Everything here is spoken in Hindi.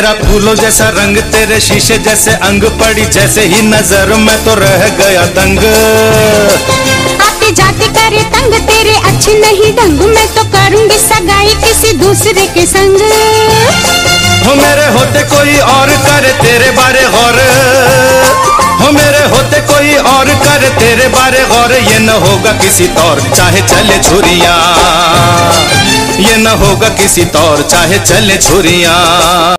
तेरा फूलों जैसा रंग, तेरे शीशे जैसे अंग, पड़ी जैसे ही नजर मैं तो रह गया दंग। आते जाते करे तंग, तेरे अच्छे नहीं ढंग, मैं तो करूंगी सगाई किसी दूसरे के संग। हो मेरे होते कोई और करे तेरे बारे गौर, हो मेरे होते कोई और करे तेरे बारे गौर, ये न होगा किसी तौर चाहे चले छुरियां, ये न होगा किसी तौर चाहे चले छुरियां।